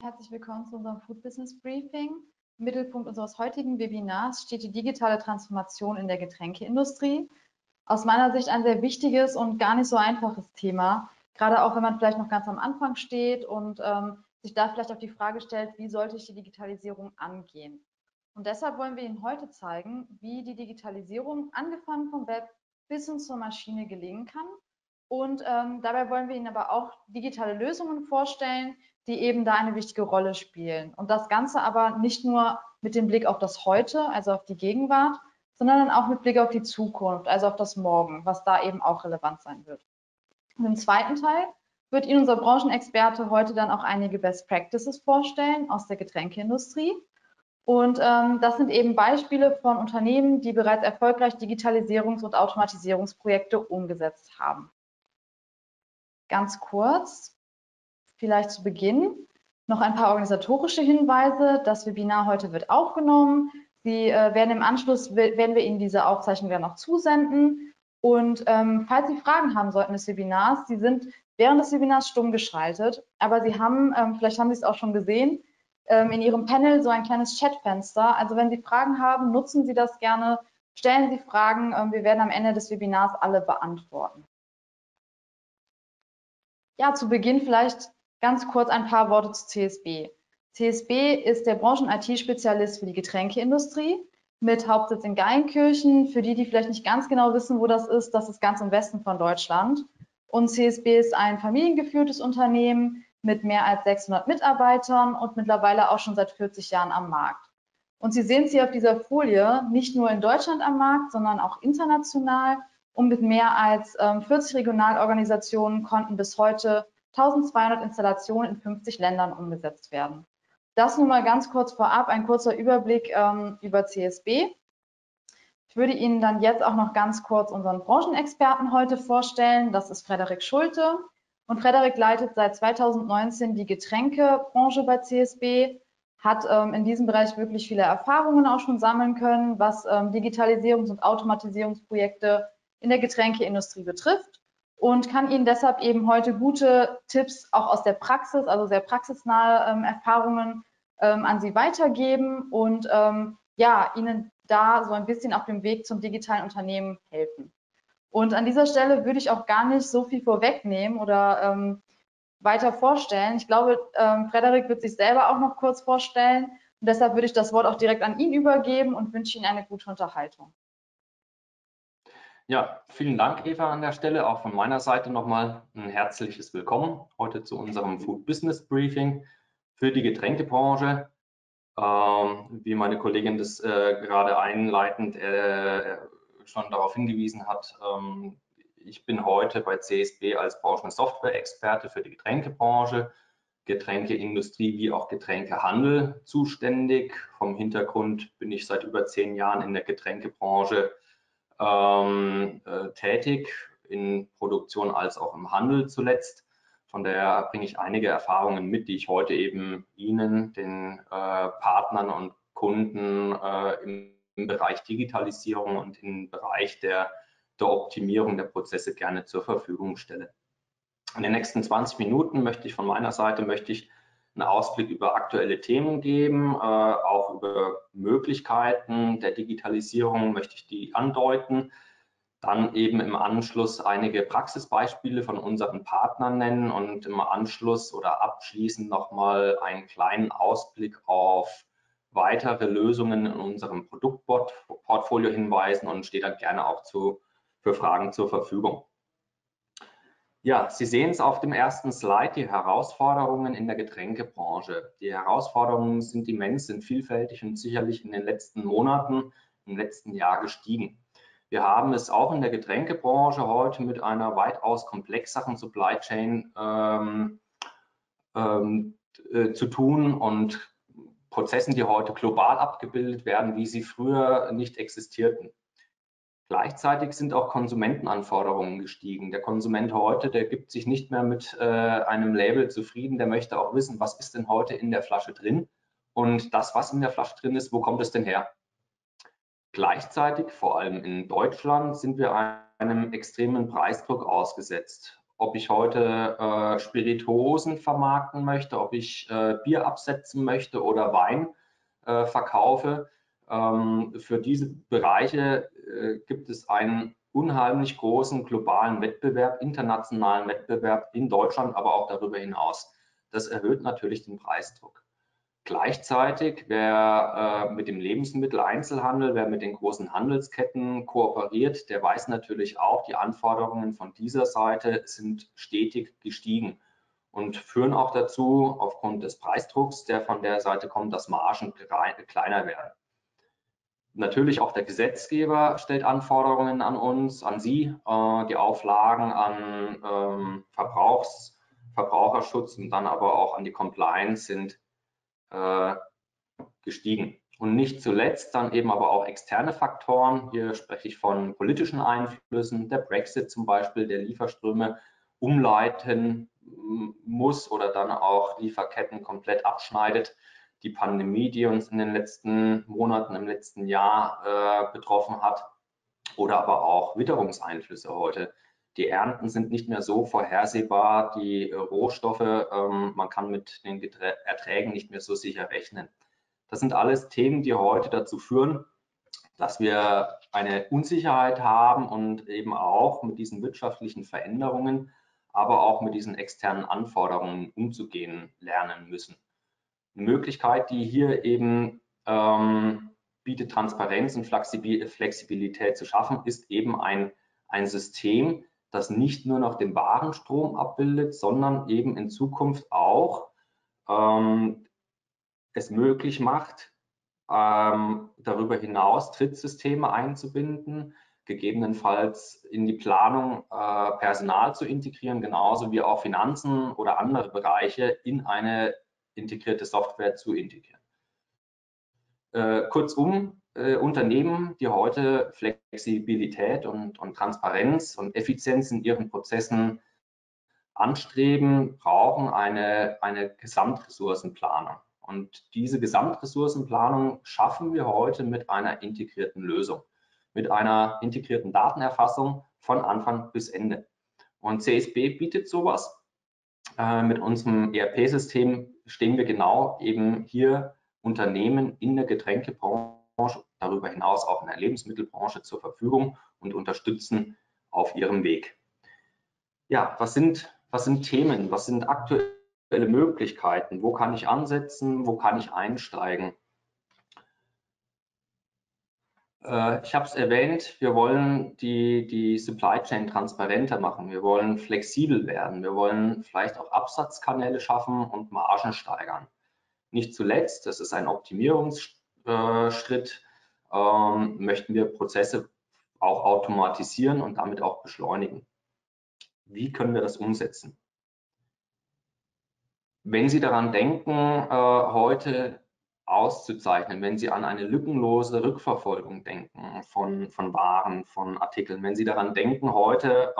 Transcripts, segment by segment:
Herzlich willkommen zu unserem Food Business Briefing. Im Mittelpunkt unseres heutigen Webinars steht die digitale Transformation in der Getränkeindustrie. Aus meiner Sicht ein sehr wichtiges und gar nicht so einfaches Thema, gerade auch wenn man vielleicht noch ganz am Anfang steht und sich da vielleicht auch die Frage stellt, wie sollte ich die Digitalisierung angehen? Und deshalb wollen wir Ihnen heute zeigen, wie die Digitalisierung angefangen vom Web bis hin zur Maschine gelingen kann. Und dabei wollen wir Ihnen aber auch digitale Lösungen vorstellen, die eben da eine wichtige Rolle spielen. Und das Ganze aber nicht nur mit dem Blick auf das Heute, also auf die Gegenwart, sondern auch mit Blick auf die Zukunft, also auf das Morgen, was da eben auch relevant sein wird. Und im zweiten Teil wird Ihnen unser Branchenexperte heute dann auch einige Best Practices vorstellen aus der Getränkeindustrie. Und das sind eben Beispiele von Unternehmen, die bereits erfolgreich Digitalisierungs- und Automatisierungsprojekte umgesetzt haben. Ganz kurz, vielleicht zu Beginn noch ein paar organisatorische Hinweise. Das Webinar heute wird aufgenommen. Sie werden im Anschluss, werden wir Ihnen diese Aufzeichnung dann noch zusenden. Und falls Sie Fragen haben sollten des Webinars, Sie sind während des Webinars stumm geschaltet, aber Sie haben, vielleicht haben Sie es auch schon gesehen, in Ihrem Panel so ein kleines Chatfenster. Also wenn Sie Fragen haben, nutzen Sie das gerne, stellen Sie Fragen. Wir werden am Ende des Webinars alle beantworten. Ja, zu Beginn vielleicht ganz kurz ein paar Worte zu CSB. CSB ist der Branchen-IT-Spezialist für die Getränkeindustrie mit Hauptsitz in Geilenkirchen. Für die, die vielleicht nicht ganz genau wissen, wo das ist ganz im Westen von Deutschland. Und CSB ist ein familiengeführtes Unternehmen mit mehr als 600 Mitarbeitern und mittlerweile auch schon seit 40 Jahren am Markt. Und Sie sehen es hier auf dieser Folie, nicht nur in Deutschland am Markt, sondern auch international. Und mit mehr als 40 Regionalorganisationen konnten bis heute 1200 Installationen in 50 Ländern umgesetzt werden. Das nun mal ganz kurz vorab, ein kurzer Überblick über CSB. Ich würde Ihnen dann jetzt auch noch ganz kurz unseren Branchenexperten heute vorstellen. Das ist Frederik Schulte. Und Frederik leitet seit 2019 die Getränkebranche bei CSB, hat in diesem Bereich wirklich viele Erfahrungen auch schon sammeln können, was Digitalisierungs- und Automatisierungsprojekte in der Getränkeindustrie betrifft und kann Ihnen deshalb eben heute gute Tipps auch aus der Praxis, also sehr praxisnahe Erfahrungen an Sie weitergeben und ja, Ihnen da so ein bisschen auf dem Weg zum digitalen Unternehmen helfen. Und an dieser Stelle würde ich auch gar nicht so viel vorwegnehmen oder weiter vorstellen. Ich glaube, Frederik wird sich selber auch noch kurz vorstellen und deshalb würde ich das Wort auch direkt an ihn übergeben und wünsche Ihnen eine gute Unterhaltung. Ja, vielen Dank, Eva, an der Stelle. Auch von meiner Seite nochmal ein herzliches Willkommen heute zu unserem Food Business Briefing für die Getränkebranche. Wie meine Kollegin das gerade einleitend schon darauf hingewiesen hat, ich bin heute bei CSB als Branchensoftware-Experte für die Getränkebranche, Getränkeindustrie wie auch Getränkehandel zuständig. Vom Hintergrund bin ich seit über 10 Jahren in der Getränkebranche tätig, in Produktion als auch im Handel zuletzt. Von daher bringe ich einige Erfahrungen mit, die ich heute eben Ihnen, den Partnern und Kunden im Bereich Digitalisierung und im Bereich der Optimierung der Prozesse gerne zur Verfügung stelle. In den nächsten 20 Minuten möchte ich von meiner Seite einen Ausblick über aktuelle Themen geben, auch über Möglichkeiten der Digitalisierung möchte ich die andeuten. Dann eben im Anschluss einige Praxisbeispiele von unseren Partnern nennen und im Anschluss oder abschließend nochmal einen kleinen Ausblick auf weitere Lösungen in unserem Produktportfolio hinweisen und stehe dann gerne auch für Fragen zur Verfügung. Ja, Sie sehen es auf dem ersten Slide, die Herausforderungen in der Getränkebranche. Die Herausforderungen sind immens, sind vielfältig und sicherlich in den letzten Monaten, im letzten Jahr gestiegen. Wir haben es auch in der Getränkebranche heute mit einer weitaus komplexeren Supply Chain zu tun und Prozessen, die heute global abgebildet werden, wie sie früher nicht existierten. Gleichzeitig sind auch Konsumentenanforderungen gestiegen. Der Konsument heute, der gibt sich nicht mehr mit einem Label zufrieden, der möchte auch wissen, was ist denn heute in der Flasche drin und das, was in der Flasche drin ist, wo kommt es denn her? Gleichzeitig, vor allem in Deutschland, sind wir einem extremen Preisdruck ausgesetzt. ob ich heute Spirituosen vermarkten möchte, ob ich Bier absetzen möchte oder Wein verkaufe. Für diese Bereiche gibt es einen unheimlich großen globalen Wettbewerb, internationalen Wettbewerb in Deutschland, aber auch darüber hinaus. Das erhöht natürlich den Preisdruck. Gleichzeitig, wer mit dem Lebensmitteleinzelhandel, wer mit den großen Handelsketten kooperiert, der weiß natürlich auch, die Anforderungen von dieser Seite sind stetig gestiegen und führen auch dazu, aufgrund des Preisdrucks, der von der Seite kommt, dass Margen kleiner werden. Natürlich auch der Gesetzgeber stellt Anforderungen an uns, an Sie, die Auflagen an Verbraucherschutz und dann aber auch an die Compliance sind gestiegen. Und nicht zuletzt dann eben aber auch externe Faktoren. Hier spreche ich von politischen Einflüssen, der Brexit zum Beispiel, der Lieferströme umleiten muss oder dann auch Lieferketten komplett abschneidet. Die Pandemie, die uns in den letzten Monaten, im letzten Jahr betroffen hat, oder aber auch Witterungseinflüsse heute. Die Ernten sind nicht mehr so vorhersehbar, die Rohstoffe, man kann mit den Erträgen nicht mehr so sicher rechnen. Das sind alles Themen, die heute dazu führen, dass wir eine Unsicherheit haben und eben auch mit diesen wirtschaftlichen Veränderungen, aber auch mit diesen externen Anforderungen umzugehen lernen müssen. Eine Möglichkeit, die hier eben bietet, Transparenz und Flexibilität zu schaffen, ist eben ein System, das nicht nur noch den Warenstrom abbildet, sondern eben in Zukunft auch es möglich macht, darüber hinaus Trittsysteme einzubinden, gegebenenfalls in die Planung Personal zu integrieren, genauso wie auch Finanzen oder andere Bereiche in eine integrierte Software zu integrieren. Kurzum, Unternehmen, die heute Flexibilität und Transparenz und Effizienz in ihren Prozessen anstreben, brauchen eine Gesamtressourcenplanung. Und diese Gesamtressourcenplanung schaffen wir heute mit einer integrierten Lösung, mit einer integrierten Datenerfassung von Anfang bis Ende. Und CSB bietet sowas. Mit unserem ERP-System stehen wir genau eben hier Unternehmen in der Getränkebranche, darüber hinaus auch in der Lebensmittelbranche zur Verfügung und unterstützen auf ihrem Weg. Ja, was sind Themen, was sind aktuelle Möglichkeiten, wo kann ich ansetzen, wo kann ich einsteigen? Ich habe es erwähnt, wir wollen die Supply Chain transparenter machen, wir wollen flexibel werden, wir wollen vielleicht auch Absatzkanäle schaffen und Margen steigern. Nicht zuletzt, das ist ein Optimierungsschritt, möchten wir Prozesse auch automatisieren und damit auch beschleunigen. Wie können wir das umsetzen? Wenn Sie daran denken, heute auszuzeichnen, wenn Sie an eine lückenlose Rückverfolgung denken von Waren, von Artikeln, wenn Sie daran denken, heute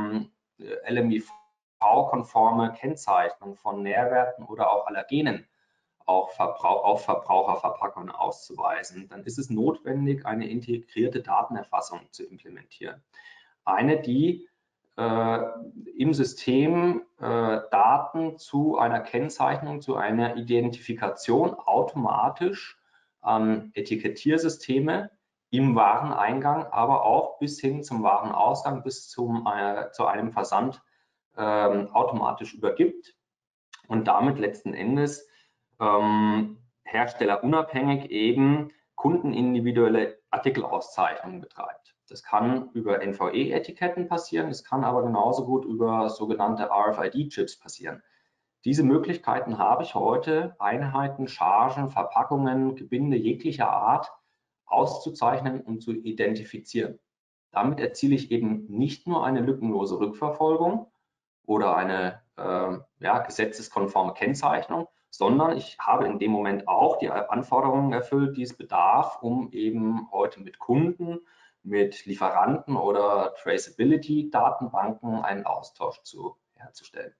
LMIV-konforme Kennzeichnung von Nährwerten oder auch Allergenen auf Verbraucherverpackungen auszuweisen, dann ist es notwendig, eine integrierte Datenerfassung zu implementieren. Eine, die im System Daten zu einer Kennzeichnung, zu einer Identifikation automatisch an Etikettiersysteme im Wareneingang, aber auch bis hin zum Warenausgang, bis zu einem Versand automatisch übergibt und damit letzten Endes herstellerunabhängig eben kundenindividuelle Artikelauszeichnungen betreibt. Das kann über NVE-Etiketten passieren, es kann aber genauso gut über sogenannte RFID-Chips passieren. Diese Möglichkeiten habe ich heute, Einheiten, Chargen, Verpackungen, Gebinde jeglicher Art auszuzeichnen und zu identifizieren. Damit erziele ich eben nicht nur eine lückenlose Rückverfolgung oder eine gesetzeskonforme Kennzeichnung, sondern ich habe in dem Moment auch die Anforderungen erfüllt, die es bedarf, um eben heute mit Kunden, mit Lieferanten oder Traceability-Datenbanken einen Austausch herzustellen.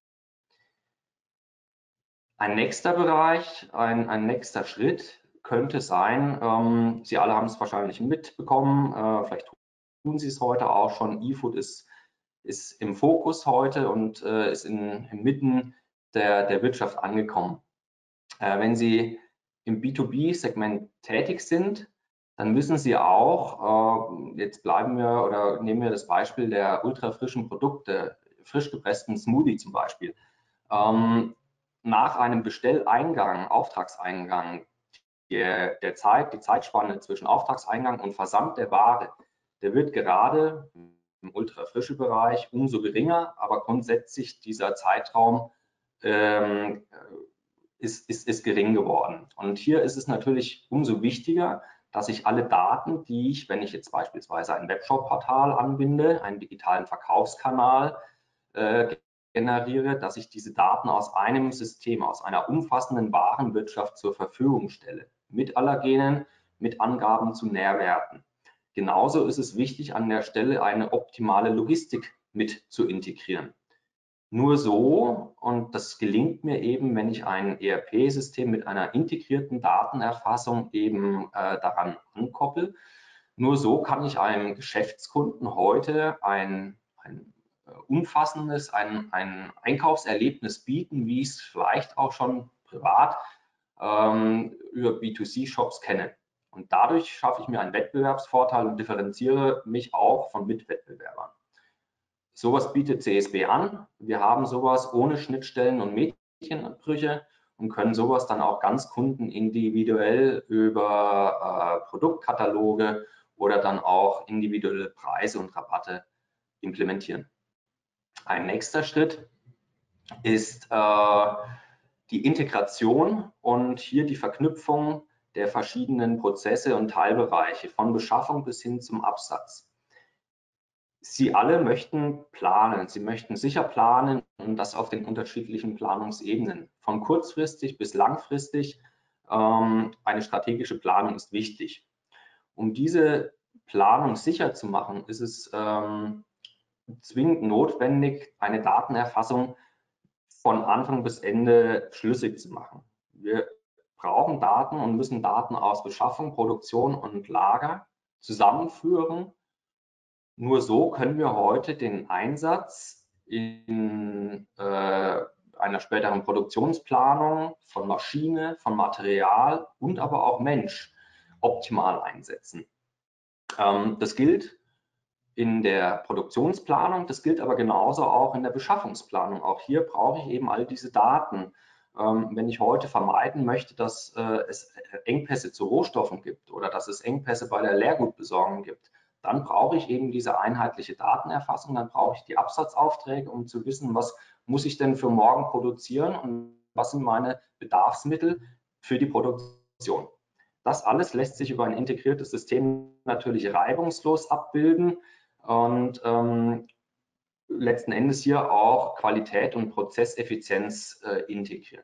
Ein nächster Bereich, ein nächster Schritt könnte sein, Sie alle haben es wahrscheinlich mitbekommen, vielleicht tun Sie es heute auch schon, eFood ist ist im Fokus heute und ist inmitten der Wirtschaft angekommen. Wenn Sie im B2B-Segment tätig sind, dann wissen Sie auch, jetzt bleiben wir oder nehmen wir das Beispiel der ultrafrischen Produkte, frisch gepressten Smoothie zum Beispiel. Nach einem Bestelleingang, Auftragseingang, die Zeitspanne zwischen Auftragseingang und Versand der Ware, der wird gerade im ultrafrische Bereich umso geringer, aber grundsätzlich dieser Zeitraum ist gering geworden. Und hier ist es natürlich umso wichtiger, dass ich alle Daten, die ich, wenn ich jetzt beispielsweise ein Webshop-Portal anbinde, einen digitalen Verkaufskanal generiere, dass ich diese Daten aus einem System, aus einer umfassenden Warenwirtschaft zur Verfügung stelle. Mit Allergenen, mit Angaben zu Nährwerten. Genauso ist es wichtig, an der Stelle eine optimale Logistik mit zu integrieren. Nur so, und das gelingt mir eben, wenn ich ein ERP-System mit einer integrierten Datenerfassung eben daran ankoppel, nur so kann ich einem Geschäftskunden heute ein umfassendes, ein Einkaufserlebnis bieten, wie ich es vielleicht auch schon privat über B2C-Shops kenne. Und dadurch schaffe ich mir einen Wettbewerbsvorteil und differenziere mich auch von Mitwettbewerbern. Sowas bietet CSB an. Wir haben sowas ohne Schnittstellen und Mädchenbrüche und können sowas dann auch ganz kundenindividuell über Produktkataloge oder dann auch individuelle Preise und Rabatte implementieren. Ein nächster Schritt ist die Integration und hier die Verknüpfung der verschiedenen Prozesse und Teilbereiche von Beschaffung bis hin zum Absatz. Sie alle möchten planen, Sie möchten sicher planen und das auf den unterschiedlichen Planungsebenen. Von kurzfristig bis langfristig eine strategische Planung ist wichtig. Um diese Planung sicher zu machen, ist es zwingend notwendig, eine Datenerfassung von Anfang bis Ende schlüssig zu machen. Wir brauchen Daten und müssen Daten aus Beschaffung, Produktion und Lager zusammenführen. Nur so können wir heute den Einsatz in einer späteren Produktionsplanung von Maschine, von Material und aber auch Mensch optimal einsetzen. Das gilt in der Produktionsplanung, das gilt aber genauso auch in der Beschaffungsplanung. Auch hier brauche ich eben all diese Daten. Wenn ich heute vermeiden möchte, dass es Engpässe zu Rohstoffen gibt oder dass es Engpässe bei der Leergutbesorgung gibt, dann brauche ich eben diese einheitliche Datenerfassung, dann brauche ich die Absatzaufträge, um zu wissen, was muss ich denn für morgen produzieren und was sind meine Bedarfsmittel für die Produktion. Das alles lässt sich über ein integriertes System natürlich reibungslos abbilden und letzten Endes hier auch Qualität und Prozesseffizienz integrieren.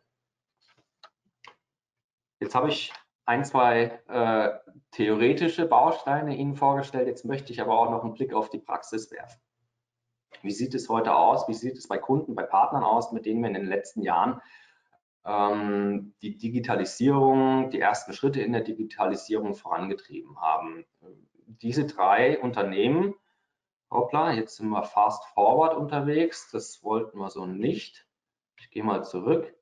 Jetzt habe ich ein, zwei theoretische Bausteine Ihnen vorgestellt. Jetzt möchte ich aber auch noch einen Blick auf die Praxis werfen. Wie sieht es heute aus? Wie sieht es bei Kunden, bei Partnern aus, mit denen wir in den letzten Jahren die Digitalisierung, die ersten Schritte in der Digitalisierung vorangetrieben haben? Diese drei Unternehmen, hoppla, jetzt sind wir fast forward unterwegs, das wollten wir so nicht. Ich gehe mal zurück.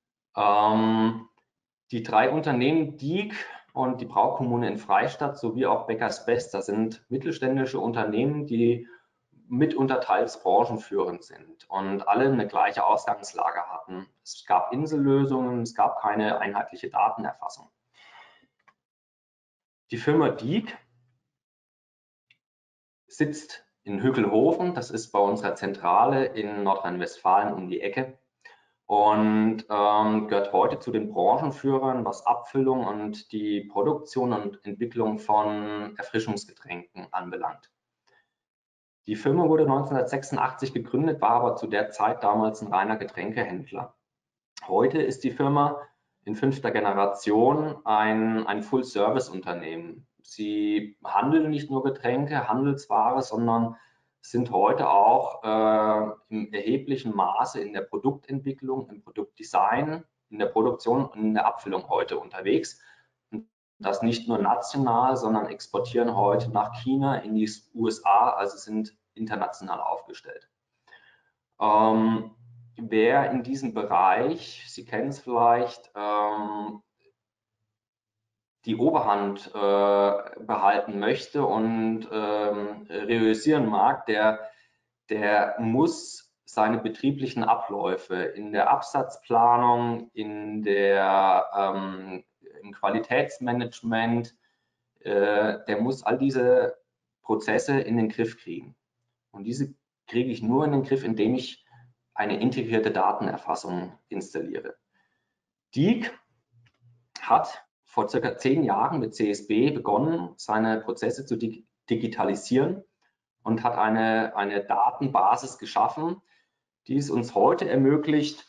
Die drei Unternehmen DIEG und die Braukommune in Freistadt sowie auch Beckers Best, das sind mittelständische Unternehmen, die mitunter teils branchenführend sind und alle eine gleiche Ausgangslage hatten. Es gab Insellösungen, es gab keine einheitliche Datenerfassung. Die Firma DIEG sitzt in Hückelhoven, das ist bei unserer Zentrale in Nordrhein-Westfalen um die Ecke und gehört heute zu den Branchenführern, was Abfüllung und die Produktion und Entwicklung von Erfrischungsgetränken anbelangt. Die Firma wurde 1986 gegründet, war aber zu der Zeit damals ein reiner Getränkehändler. Heute ist die Firma in 5. Generation ein Full-Service-Unternehmen. Sie handeln nicht nur Getränke, Handelsware, sondern sind heute auch im erheblichen Maße in der Produktentwicklung, im Produktdesign, in der Produktion und in der Abfüllung heute unterwegs. Und das nicht nur national, sondern exportieren heute nach China, in die USA, also sind international aufgestellt. Wer in diesem Bereich, Sie kennen es vielleicht, die Oberhand behalten möchte und reüssieren mag, der muss seine betrieblichen Abläufe in der Absatzplanung, im Qualitätsmanagement, der muss all diese Prozesse in den Griff kriegen. Und diese kriege ich nur in den Griff, indem ich eine integrierte Datenerfassung installiere. DIEC hat vor circa 10 Jahren mit CSB begonnen, seine Prozesse zu digitalisieren und hat eine Datenbasis geschaffen, die es uns heute ermöglicht,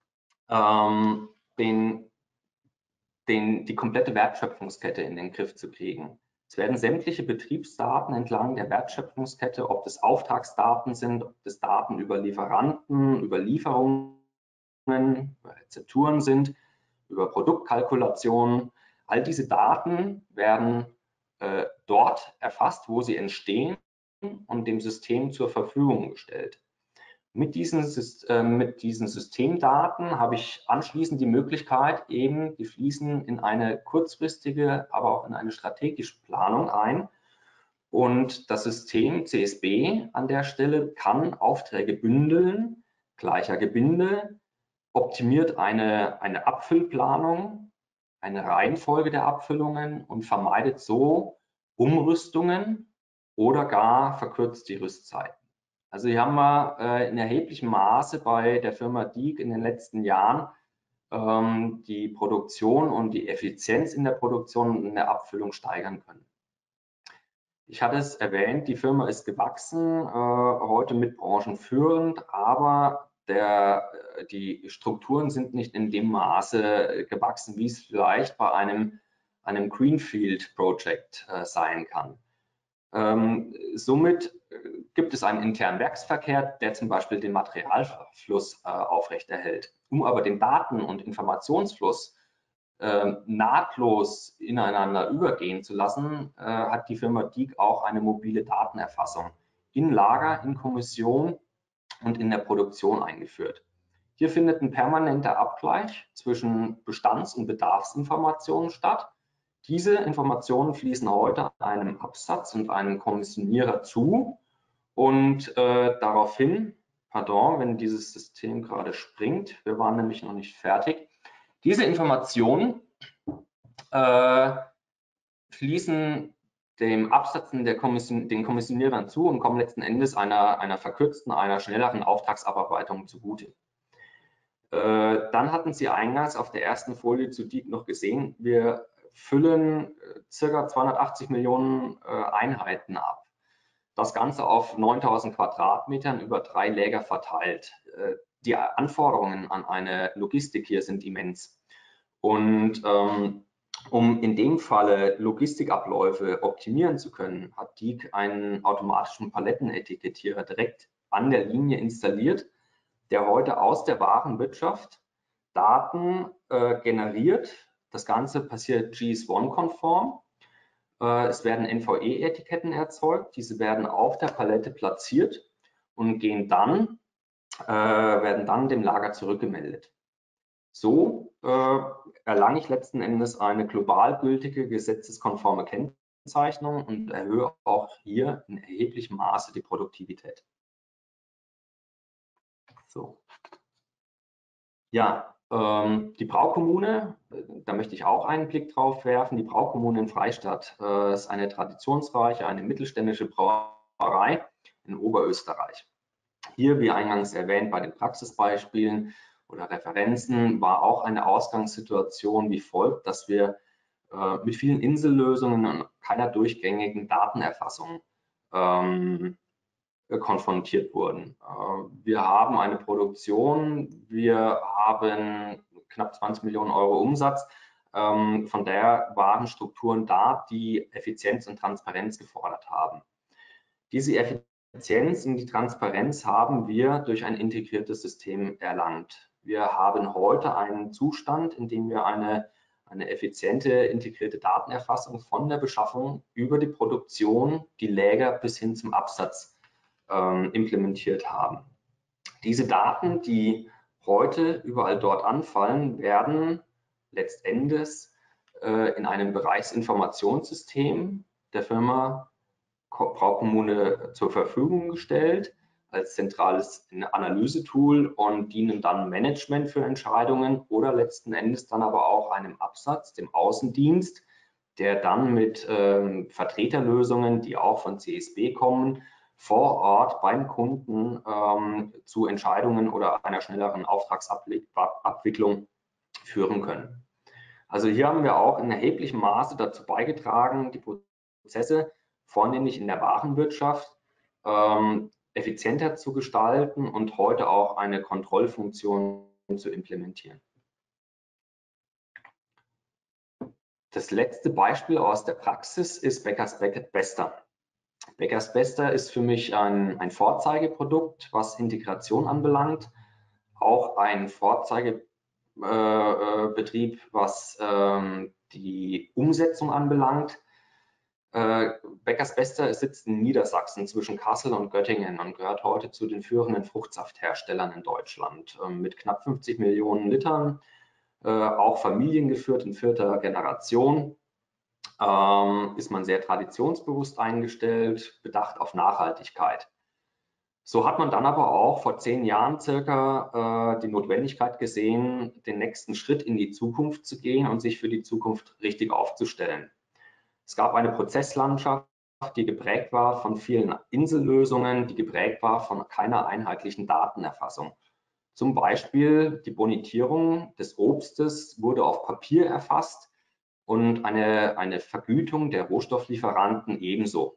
die komplette Wertschöpfungskette in den Griff zu kriegen. Es werden sämtliche Betriebsdaten entlang der Wertschöpfungskette, ob das Auftragsdaten sind, ob das Daten über Lieferanten, über Lieferungen, über Rezepturen sind, über Produktkalkulationen, all diese Daten werden dort erfasst, wo sie entstehen und dem System zur Verfügung gestellt. Mit diesen Systemdaten habe ich anschließend die Möglichkeit, die fließen in eine kurzfristige, aber auch in eine strategische Planung ein. Und das System CSB an der Stelle kann Aufträge bündeln, gleicher Gebinde, optimiert eine Abfüllplanung, eine Reihenfolge der Abfüllungen und vermeidet so Umrüstungen oder gar verkürzt die Rüstzeiten. Also hier haben wir in erheblichem Maße bei der Firma DIEC in den letzten Jahren die Produktion und die Effizienz in der Produktion und in der Abfüllung steigern können. Ich hatte es erwähnt, die Firma ist gewachsen, heute mit branchenführend, aber die Strukturen sind nicht in dem Maße gewachsen, wie es vielleicht bei einem Greenfield Project sein kann. Somit gibt es einen internen Werksverkehr, der zum Beispiel den Materialfluss aufrechterhält. Um aber den Daten- und Informationsfluss nahtlos ineinander übergehen zu lassen, hat die Firma DIEC auch eine mobile Datenerfassung in Lager, in Kommission und in der Produktion eingeführt. Hier findet ein permanenter Abgleich zwischen Bestands- und Bedarfsinformationen statt. Diese Informationen fließen heute einem Absatz und einem Kommissionierer zu und daraufhin, pardon, wenn dieses System gerade springt, wir waren nämlich noch nicht fertig, diese Informationen fließen dem Absatz den Kommissionierern zu und kommen letzten Endes einer verkürzten, einer schnelleren Auftragsabarbeitung zugute. Dann hatten Sie eingangs auf der ersten Folie zu DIEC noch gesehen, wir füllen ca. 280 Millionen Einheiten ab. Das Ganze auf 9000 Quadratmetern über 3 Läger verteilt. Die Anforderungen an eine Logistik hier sind immens. Und um in dem Falle Logistikabläufe optimieren zu können, hat DIEC einen automatischen Palettenetikettierer direkt an der Linie installiert, der heute aus der Warenwirtschaft Daten generiert. Das Ganze passiert GS1-konform. Es werden NVE-Etiketten erzeugt. Diese werden auf der Palette platziert und werden dann dem Lager zurückgemeldet. So erlange ich letzten Endes eine global gültige gesetzeskonforme Kennzeichnung und erhöhe auch hier in erheblichem Maße die Produktivität. So. Ja, die Braukommune, da möchte ich auch einen Blick drauf werfen. Die Braukommune in Freistadt ist eine traditionsreiche, eine mittelständische Brauerei in Oberösterreich. Hier, wie eingangs erwähnt, bei den Praxisbeispielen oder Referenzen war auch eine Ausgangssituation wie folgt, dass wir mit vielen Insellösungen und keiner durchgängigen Datenerfassung konfrontiert wurden. Wir haben eine Produktion, wir haben knapp 20 Millionen Euro Umsatz. Von daher waren Strukturen da, die Effizienz und Transparenz gefordert haben. Diese Effizienz und die Transparenz haben wir durch ein integriertes System erlangt. Wir haben heute einen Zustand, in dem wir eine effiziente, integrierte Datenerfassung von der Beschaffung über die Produktion, die Läger bis hin zum Absatz implementiert haben. Diese Daten, die heute überall dort anfallen, werden letztendlich in einem Bereichsinformationssystem der Firma Braukommune zur Verfügung gestellt als zentrales Analysetool und dienen dann Management für Entscheidungen oder letzten Endes dann aber auch einem Absatz, dem Außendienst, der dann mit Vertreterlösungen, die auch von CSB kommen, vor Ort beim Kunden zu Entscheidungen oder einer schnelleren Auftragsabwicklung führen können. Also hier haben wir auch in erheblichem Maße dazu beigetragen, die Prozesse vornehmlich in der Warenwirtschaft effizienter zu gestalten und heute auch eine Kontrollfunktion zu implementieren. Das letzte Beispiel aus der Praxis ist Beckers Bester. Beckers Bester ist für mich ein Vorzeigeprodukt, was Integration anbelangt, auch ein Vorzeigebetrieb, was die Umsetzung anbelangt. Beckers Bester sitzt in Niedersachsen zwischen Kassel und Göttingen und gehört heute zu den führenden Fruchtsaftherstellern in Deutschland mit knapp 50 Millionen Litern, auch familiengeführt in 4. Generation. Ist man sehr traditionsbewusst eingestellt, bedacht auf Nachhaltigkeit. So hat man dann aber auch vor 10 Jahren circa die Notwendigkeit gesehen, den nächsten Schritt in die Zukunft zu gehen und sich für die Zukunft richtig aufzustellen. Es gab eine Prozesslandschaft, die geprägt war von vielen Insellösungen, die geprägt war von keiner einheitlichen Datenerfassung. Zum Beispiel die Bonitierung des Obstes wurde auf Papier erfasst und eine Vergütung der Rohstofflieferanten ebenso.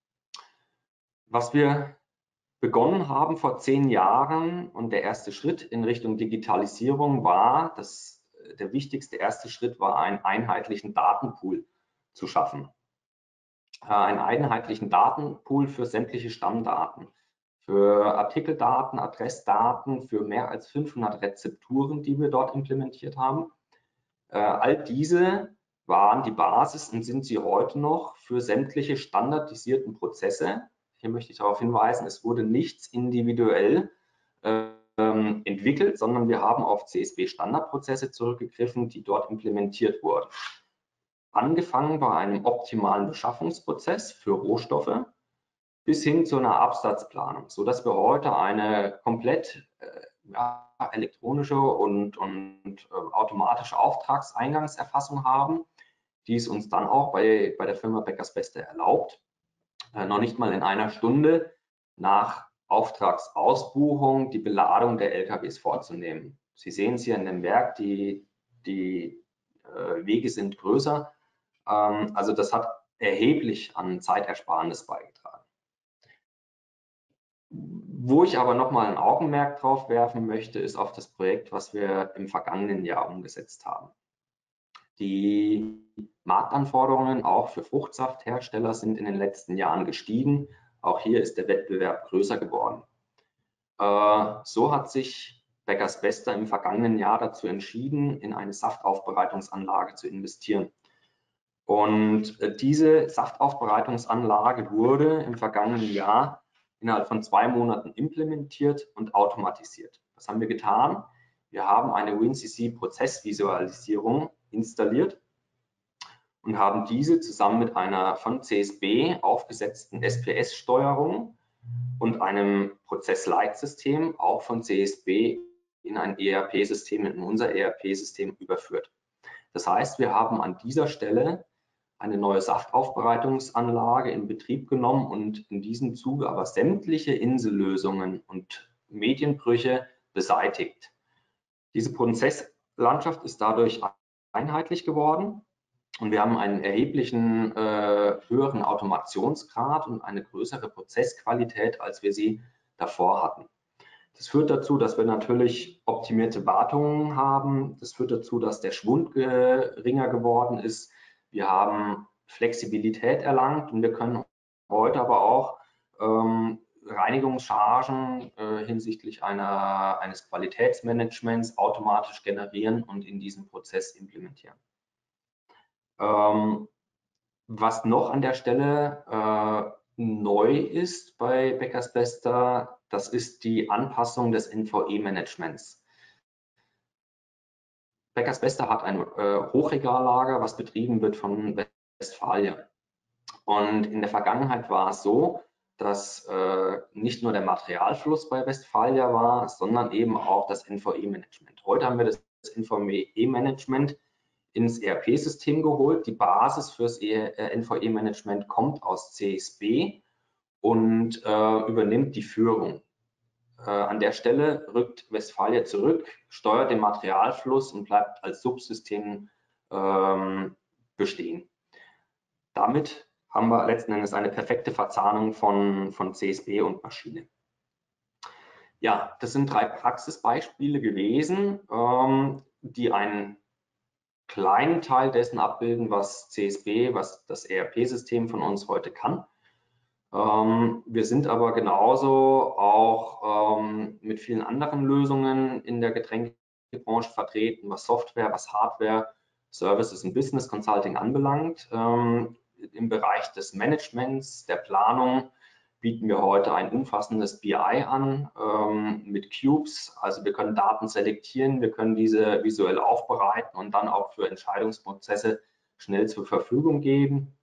Was wir begonnen haben vor 10 Jahren und der erste Schritt in Richtung Digitalisierung war, der wichtigste erste Schritt war, einen einheitlichen Datenpool zu schaffen. Einen einheitlichen Datenpool für sämtliche Stammdaten, für Artikeldaten, Adressdaten, für mehr als 500 Rezepturen, die wir dort implementiert haben. All diese waren die Basis und sind sie heute noch für sämtliche standardisierten Prozesse. Hier möchte ich darauf hinweisen, es wurde nichts individuell entwickelt, sondern wir haben auf CSB-Standardprozesse zurückgegriffen, die dort implementiert wurden. Angefangen bei einem optimalen Beschaffungsprozess für Rohstoffe bis hin zu einer Absatzplanung, sodass wir heute eine komplett elektronische und automatische Auftragseingangserfassung haben, die es uns dann auch bei der Firma Beckers Bester erlaubt, noch nicht mal in einer Stunde nach Auftragsausbuchung die Beladung der LKWs vorzunehmen. Sie sehen es hier in dem Werk, die Wege sind größer. Also das hat erheblich an Zeitersparnis beigetragen. Wo ich aber nochmal ein Augenmerk drauf werfen möchte, ist auf das Projekt, was wir im vergangenen Jahr umgesetzt haben. Die Marktanforderungen auch für Fruchtsafthersteller sind in den letzten Jahren gestiegen. Auch hier ist der Wettbewerb größer geworden. So hat sich Beckers Bester im vergangenen Jahr dazu entschieden, in eine Saftaufbereitungsanlage zu investieren. Und diese Saftaufbereitungsanlage wurde im vergangenen Jahr innerhalb von 2 Monaten implementiert und automatisiert. Was haben wir getan? Wir haben eine WinCC-Prozessvisualisierung installiert und haben diese zusammen mit einer von CSB aufgesetzten SPS-Steuerung und einem Prozessleitsystem auch von CSB in ein ERP-System, in unser ERP-System überführt. Das heißt, wir haben an dieser Stelle eine neue Saftaufbereitungsanlage in Betrieb genommen und in diesem Zuge aber sämtliche Insellösungen und Medienbrüche beseitigt. Diese Prozesslandschaft ist dadurch einheitlich geworden und wir haben einen erheblichen höheren Automationsgrad und eine größere Prozessqualität, als wir sie davor hatten. Das führt dazu, dass wir natürlich optimierte Wartungen haben. Das führt dazu, dass der Schwund geringer geworden ist. Wir haben Flexibilität erlangt und wir können heute aber auch Reinigungschargen hinsichtlich eines Qualitätsmanagements automatisch generieren und in diesem Prozess implementieren. Was noch an der Stelle neu ist bei Beckers Bester, Das ist die Anpassung des NVE-Managements. Beckers Beste hat ein Hochregallager, was betrieben wird von Westfalia. Und in der Vergangenheit war es so, dass nicht nur der Materialfluss bei Westfalia war, sondern eben auch das NVE-Management. Heute haben wir das NVE-Management ins ERP-System geholt. Die Basis fürs NVE-Management kommt aus CSB und übernimmt die Führung. An der Stelle rückt Westfalia zurück, steuert den Materialfluss und bleibt als Subsystem bestehen. Damit haben wir letzten Endes eine perfekte Verzahnung von CSB und Maschine. Ja, das sind 3 Praxisbeispiele gewesen, die einen kleinen Teil dessen abbilden, was CSB, was das ERP-System von uns heute kann. Wir sind aber genauso auch mit vielen anderen Lösungen in der Getränkebranche vertreten, was Software, was Hardware, Services und Business Consulting anbelangt. Im Bereich des Managements, der Planung bieten wir heute ein umfassendes BI an mit Cubes. Also wir können Daten selektieren, wir können diese visuell aufbereiten und dann auch für Entscheidungsprozesse schnell zur Verfügung geben.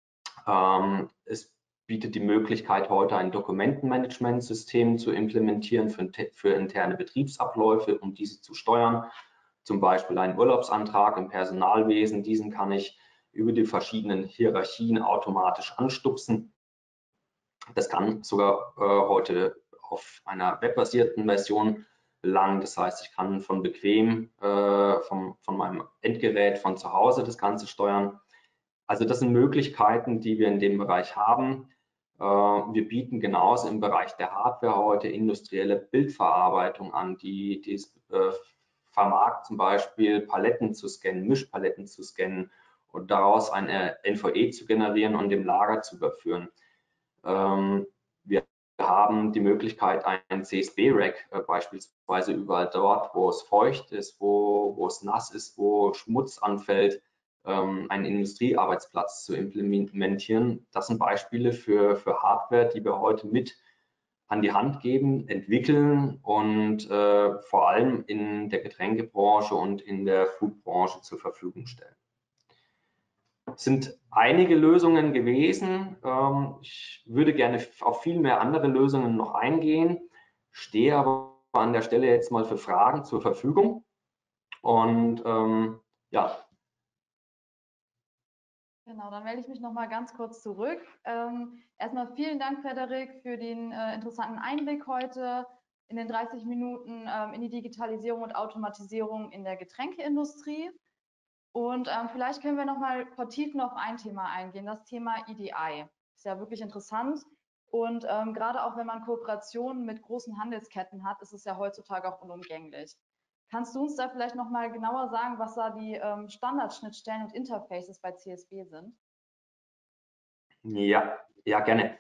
Es bietet die Möglichkeit, heute ein Dokumentenmanagementsystem zu implementieren für interne Betriebsabläufe, um diese zu steuern. Zum Beispiel einen Urlaubsantrag im Personalwesen, diesen kann ich über die verschiedenen Hierarchien automatisch anstupsen. Das kann sogar heute auf einer webbasierten Version gelangen. Das heißt, ich kann von bequem von meinem Endgerät von zu Hause das Ganze steuern. Also das sind Möglichkeiten, die wir in dem Bereich haben. Wir bieten genauso im Bereich der Hardware heute industrielle Bildverarbeitung an, die es vermag, zum Beispiel Paletten zu scannen, Mischpaletten zu scannen und daraus eine NVE zu generieren und dem Lager zu überführen. Wir haben die Möglichkeit, ein CSB-Rack beispielsweise überall dort, wo es feucht ist, wo es nass ist, wo Schmutz anfällt, einen Industriearbeitsplatz zu implementieren. Das sind Beispiele für Hardware, die wir heute mit an die Hand geben, entwickeln und vor allem in der Getränkebranche und in der Foodbranche zur Verfügung stellen. Es sind einige Lösungen gewesen. Ich würde gerne auf viel mehr andere Lösungen noch eingehen, stehe aber an der Stelle jetzt mal für Fragen zur Verfügung. Und ja. Genau, dann melde ich mich noch mal ganz kurz zurück. Erstmal vielen Dank, Frederik, für den interessanten Einblick heute in den 30 Minuten in die Digitalisierung und Automatisierung in der Getränkeindustrie. Und vielleicht können wir noch mal vertiefend auf ein Thema eingehen, das Thema EDI. Ist ja wirklich interessant. Und gerade auch wenn man Kooperationen mit großen Handelsketten hat, ist es ja heutzutage auch unumgänglich. Kannst du uns da vielleicht noch mal genauer sagen, was da die Standardschnittstellen und Interfaces bei CSB sind? Ja, gerne.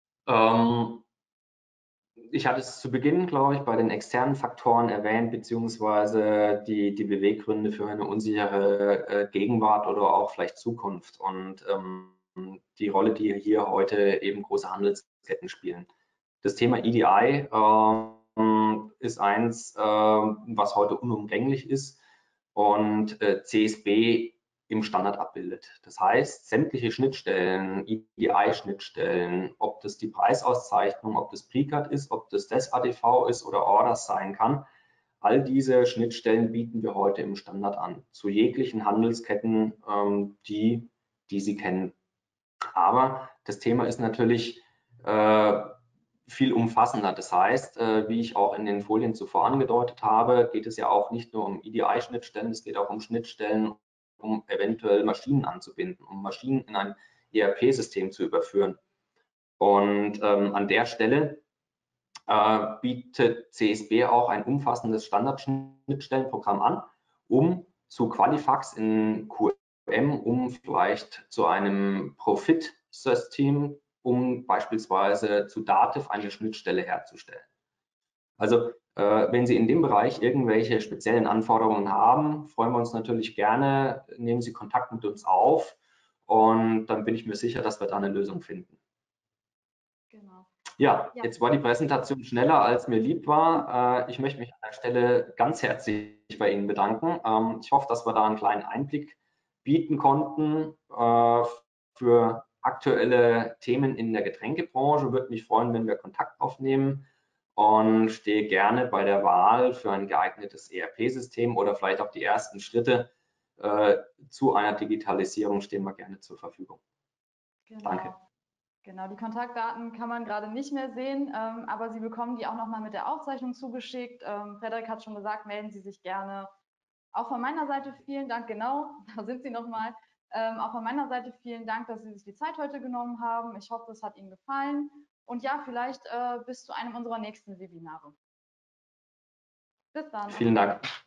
Ich hatte es zu Beginn, glaube ich, bei den externen Faktoren erwähnt, beziehungsweise die Beweggründe für eine unsichere Gegenwart oder auch vielleicht Zukunft und die Rolle, die hier heute eben große Handelsketten spielen. Das Thema EDI ist eins, was heute unumgänglich ist und CSB im Standard abbildet. Das heißt, sämtliche Schnittstellen, EDI-Schnittstellen, ob das die Preisauszeichnung, ob das Precard ist, ob das ADV ist oder Orders sein kann, all diese Schnittstellen bieten wir heute im Standard an, zu jeglichen Handelsketten, die Sie kennen. Aber das Thema ist natürlich viel umfassender. Das heißt, wie ich auch in den Folien zuvor angedeutet habe, geht es ja auch nicht nur um EDI-Schnittstellen, es geht auch um Schnittstellen, um eventuell Maschinen anzubinden, um Maschinen in ein ERP-System zu überführen. Und an der Stelle bietet CSB auch ein umfassendes Standardschnittstellenprogramm an, um zu Qualifax in QM, um vielleicht zu einem Profit-System, um beispielsweise zu Dativ eine Schnittstelle herzustellen. Also wenn Sie in dem Bereich irgendwelche speziellen Anforderungen haben, freuen wir uns natürlich gerne, nehmen Sie Kontakt mit uns auf und dann bin ich mir sicher, dass wir da eine Lösung finden. Genau. Ja, Ja, jetzt war die Präsentation schneller, als mir lieb war. Ich möchte mich an der Stelle ganz herzlich bei Ihnen bedanken. Ich hoffe, dass wir da einen kleinen Einblick bieten konnten für aktuelle Themen in der Getränkebranche. Würde mich freuen, wenn wir Kontakt aufnehmen und stehe gerne bei der Wahl für ein geeignetes ERP-System oder vielleicht auch die ersten Schritte zu einer Digitalisierung stehen wir gerne zur Verfügung. Danke. genau. Genau, die Kontaktdaten kann man gerade nicht mehr sehen, aber Sie bekommen die auch nochmal mit der Aufzeichnung zugeschickt. Frederik hat schon gesagt, melden Sie sich gerne. Auch von meiner Seite vielen Dank, genau, da sind Sie nochmal. Auch von meiner Seite vielen Dank, dass Sie sich die Zeit heute genommen haben. Ich hoffe, es hat Ihnen gefallen. Und ja, vielleicht bis zu einem unserer nächsten Webinare. Bis dann. Vielen Dank.